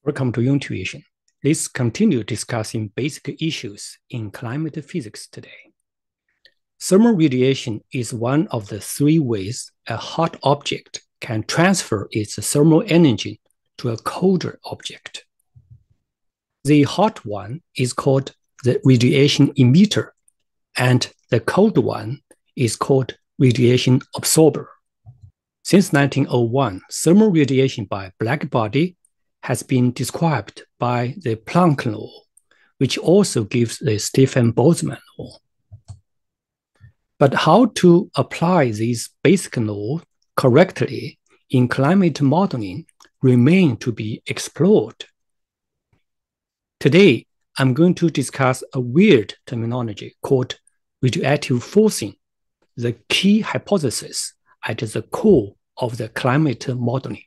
Welcome to Intuition. Let's continue discussing basic issues in climate physics today. Thermal radiation is one of the three ways a hot object can transfer its thermal energy to a colder object. The hot one is called the radiation emitter, and the cold one is called radiation absorber. Since 1901, thermal radiation by blackbody has been described by the Planche law, which also gives the Stefan-Boltzmann law. But how to apply these basic laws correctly in climate modeling remain to be explored. Today, I'm going to discuss a weird terminology called radiative forcing, the key hypothesis at the core of the climate modeling.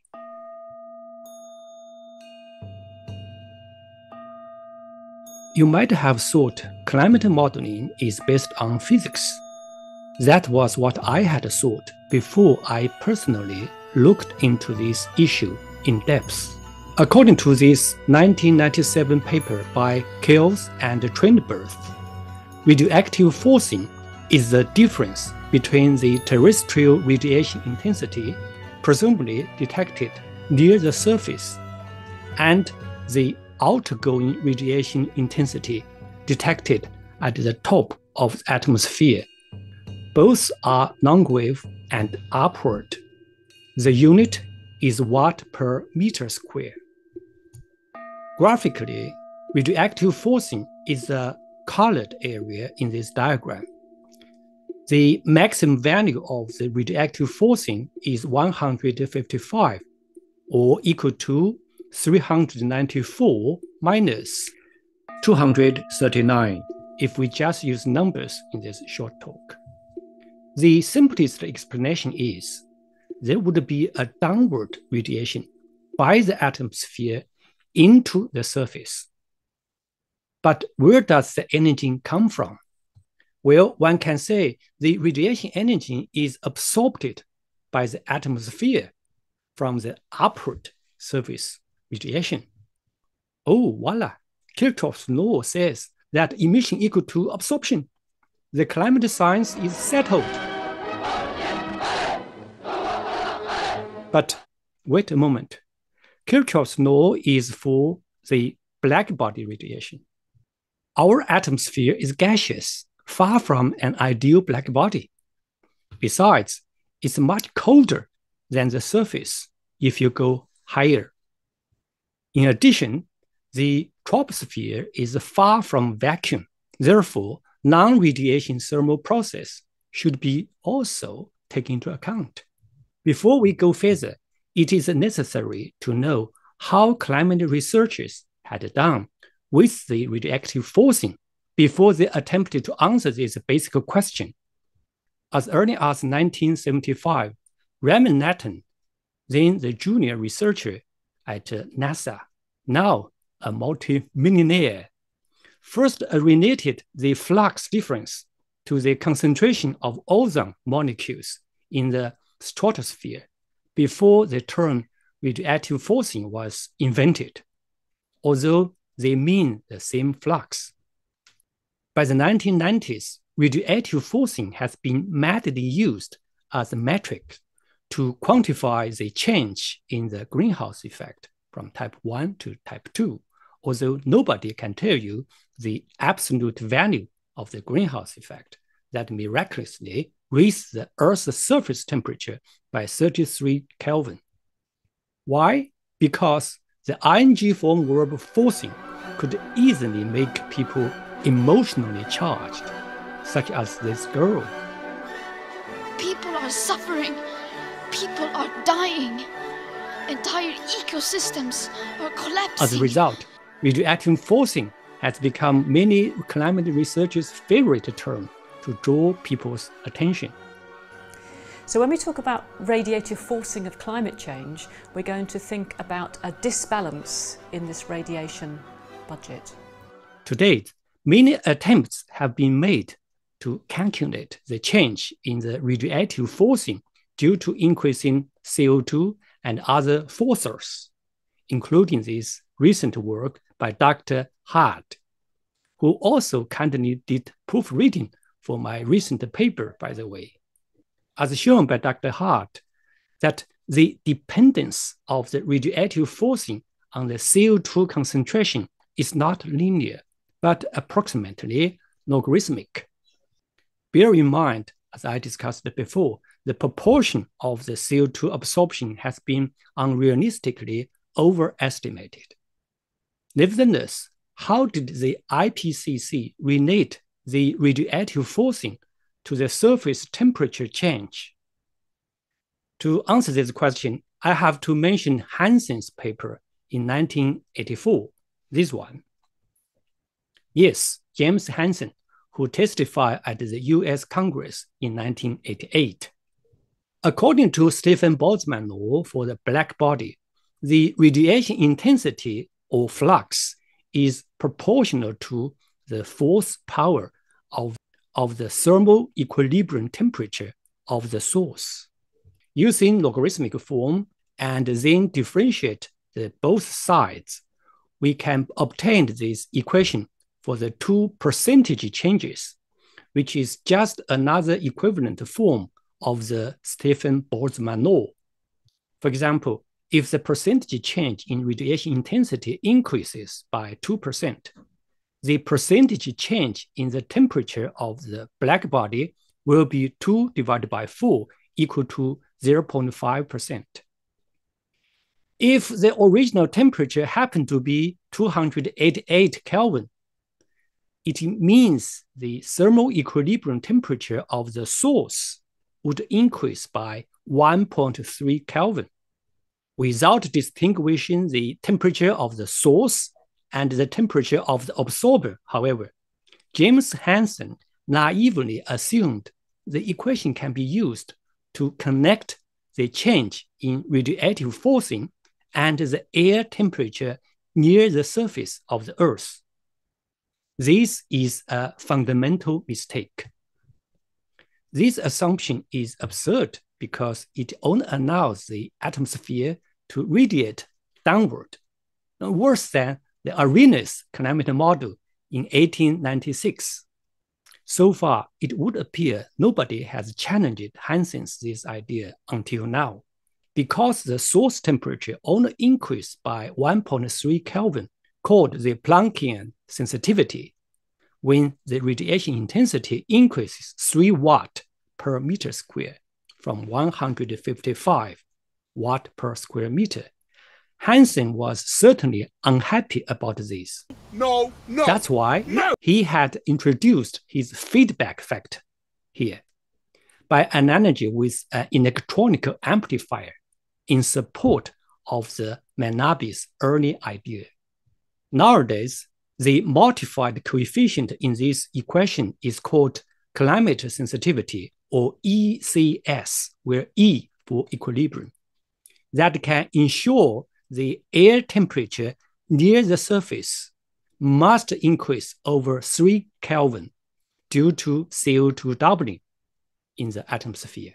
You might have thought climate modeling is based on physics. That was what I had thought before I personally looked into this issue in depth. According to this 1997 paper by Kiehl and Trenberth, radioactive forcing is the difference between the terrestrial radiation intensity, presumably detected near the surface, and the outgoing radiation intensity detected at the top of the atmosphere. Both are longwave and upward. The unit is watt per meter square. Graphically, radioactive forcing is the colored area in this diagram. The maximum value of the radioactive forcing is 155, or equal to 394 minus 239, if we just use numbers in this short talk. The simplest explanation is there would be a downward radiation by the atmosphere into the surface. But where does the energy come from? Well, one can say the radiation energy is absorbed by the atmosphere from the upward surface radiation. Oh, voila! Kirchhoff's law says that emission equal to absorption. The climate science is settled. But wait a moment. Kirchhoff's law is for the blackbody radiation. Our atmosphere is gaseous, far from an ideal blackbody. Besides, it's much colder than the surface if you go higher. In addition, the troposphere is far from vacuum. Therefore, non-radiation thermal process should be also taken into account. Before we go further, it is necessary to know how climate researchers had done with the radioactive forcing before they attempted to answer this basic question. As early as 1975, Raymond Nathan, then the junior researcher at NASA, now a multi-millionaire, first related the flux difference to the concentration of ozone molecules in the stratosphere before the term radiative forcing was invented, although they mean the same flux. By the 1990s, radiative forcing has been madly used as a metric to quantify the change in the greenhouse effect from type 1 to type 2, although nobody can tell you the absolute value of the greenhouse effect that miraculously raised the Earth's surface temperature by 33 Kelvin. Why? Because the ing form verb forcing could easily make people emotionally charged, such as this girl. People are suffering. People are dying. Entire ecosystems are collapsing. As a result, radioactive forcing has become many climate researchers' favorite term to draw people's attention. So when we talk about radiative forcing of climate change, we're going to think about a disbalance in this radiation budget. To date, many attempts have been made to calculate the change in the radiative forcing due to increasing CO2 and other forcers. including this recent work by Dr. Hart, who also kindly did proofreading for my recent paper, by the way. As shown by Dr. Hart, that the dependence of the radiative forcing on the CO2 concentration is not linear, but approximately logarithmic. Bear in mind, as I discussed before, the proportion of the CO2 absorption has been unrealistically overestimated. Nevertheless, how did the IPCC relate the radiative forcing to the surface temperature change? To answer this question, I have to mention Hansen's paper in 1984, this one. Yes, James Hansen, who testified at the US Congress in 1988. According to Stephen Boltzmann law for the black body, the radiation intensity or flux is proportional to the force power of the thermal equilibrium temperature of the source. Using logarithmic form and then differentiate both sides, we can obtain this equation for the two percentage changes, which is just another equivalent form of the Stephen Boltzmann law. For example, if the percentage change in radiation intensity increases by 2%, the percentage change in the temperature of the black body will be 2 divided by 4 equal to 0.5%. If the original temperature happened to be 288 Kelvin, it means the thermal equilibrium temperature of the source would increase by 1.3 Kelvin. Without distinguishing the temperature of the source and the temperature of the absorber, however, James Hansen naively assumed the equation can be used to connect the change in radiative forcing and the air temperature near the surface of the Earth. This is a fundamental mistake. This assumption is absurd because it only allows the atmosphere to radiate downward, worse than the Arrhenius climate model in 1896. So far, it would appear nobody has challenged Hansen's this idea until now. Because the source temperature only increased by 1.3 Kelvin, called the Planchian sensitivity, when the radiation intensity increases 3 watt per meter square from 155 watt per square meter. Hansen was certainly unhappy about this. No. That's why he had introduced his feedback factor here by analogy with an electronic amplifier in support of the Manabi's early idea. Nowadays, the modified coefficient in this equation is called climate sensitivity, or ECS, where E for equilibrium, that can ensure the air temperature near the surface must increase over 3 Kelvin due to CO2 doubling in the atmosphere.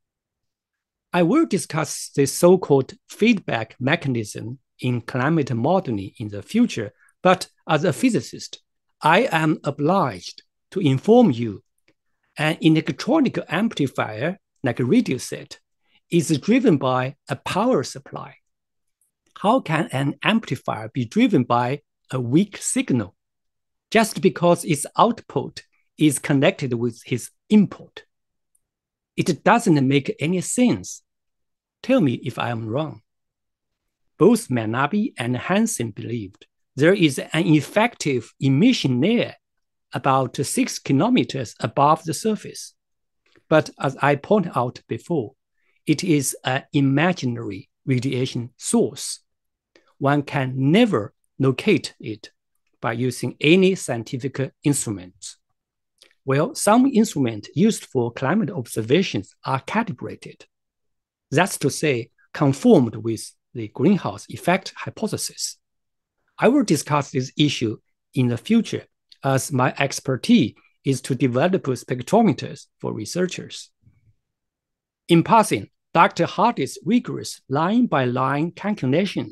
I will discuss the so-called feedback mechanism in climate modeling in the future, but as a physicist, I am obliged to inform you an electronic amplifier, like a radio set, is driven by a power supply. How can an amplifier be driven by a weak signal just because its output is connected with its input? It doesn't make any sense. Tell me if I am wrong. Both Manabi and Hansen believed there is an effective emission layer about 6 kilometers above the surface. But as I pointed out before, it is an imaginary radiation source. One can never locate it by using any scientific instruments. Well, some instruments used for climate observations are calibrated. That's to say, conformed with the greenhouse effect hypothesis. I will discuss this issue in the future, as my expertise is to develop spectrometers for researchers. In passing, Dr. Hardy's rigorous line-by-line calculations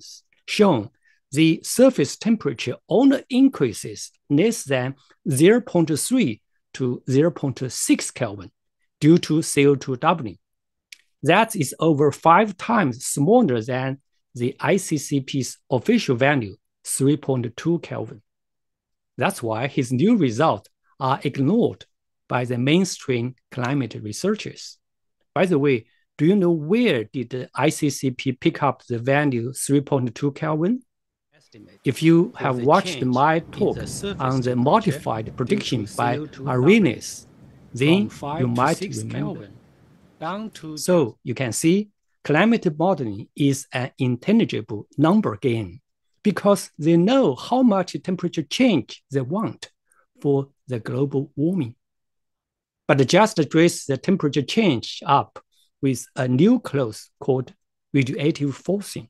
shown the surface temperature only increases less than 0.3 to 0.6 Kelvin due to CO2 doubling. That is over 5 times smaller than the ICCP's official value, 3.2 Kelvin. That's why his new results are ignored by the mainstream climate researchers. By the way, do you know where did the ICCP pick up the value 3.2 Kelvin? If you have watched my talk on the modified prediction by Arrhenius, then you might remember. So you can see climate modeling is an intelligible number game because they know how much temperature change they want for the global warming. But just trace the temperature change up with a new clause called radiative forcing.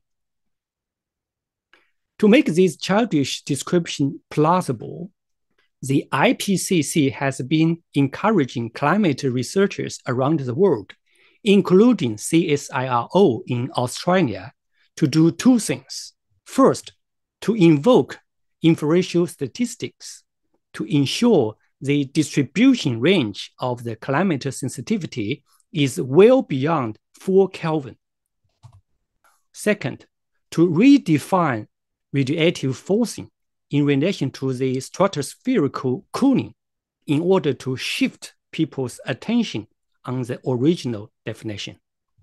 To make this childish description plausible, the IPCC has been encouraging climate researchers around the world, including CSIRO in Australia, to do 2 things. First, to invoke inferential statistics to ensure the distribution range of the climate sensitivity is well beyond 4 Kelvin. Second, to redefine radiative forcing in relation to the stratospheric cooling in order to shift people's attention on the original definition.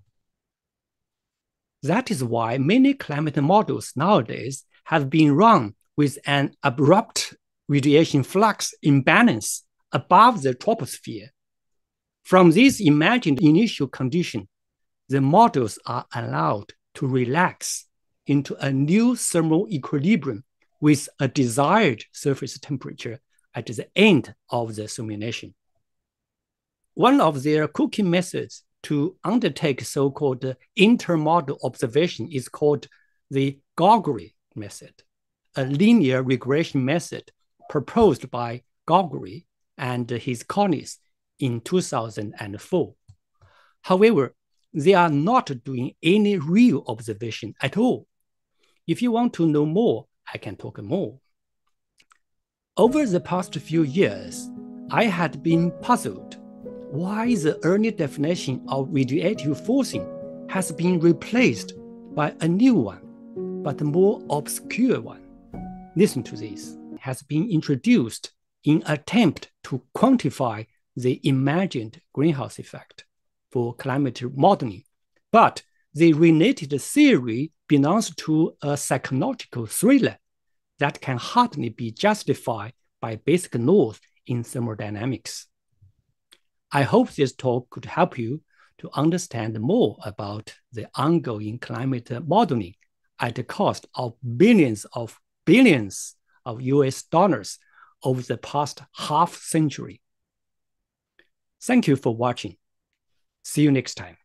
That is why many climate models nowadays have been run with an abrupt radiation flux imbalance above the troposphere. From this imagined initial condition, the models are allowed to relax into a new thermal equilibrium with a desired surface temperature at the end of the simulation. One of their cooking methods to undertake so-called intermodal observation is called the Gregory Method, a linear regression method proposed by Gregory and his colleagues in 2004. However, they are not doing any real observation at all. If you want to know more, I can talk more. Over the past few years, I had been puzzled why the early definition of radiative forcing has been replaced by a new one, but a more obscure one. Listen to this. It has been introduced in attempt to quantify the imagined greenhouse effect for climate modeling, but the related theory belongs to a psychological thriller that can hardly be justified by basic laws in thermodynamics. I hope this talk could help you to understand more about the ongoing climate modeling at the cost of billions of US dollars over the past half century. Thank you for watching. See you next time.